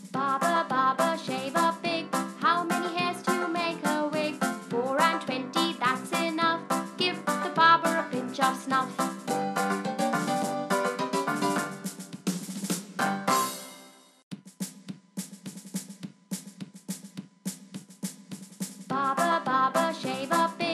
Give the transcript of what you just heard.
Barber, barber, shave a pig. How many hairs to make a wig? 4 and 20, that's enough. Give the barber a pinch of snuff. Barber, barber, shave a pig.